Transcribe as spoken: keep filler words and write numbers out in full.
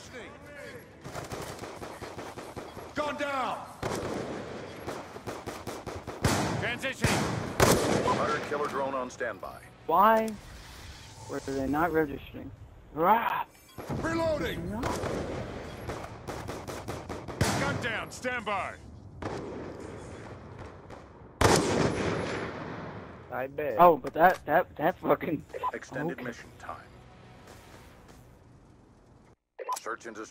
Transitioning. Gone down. Transitioning. Hunter killer drone on standby. Why were they not registering? Rah! Reloading. No. Gun down. Stand by. I bet. Oh, but that that that fucking Extended okay. mission time. Search and destroy.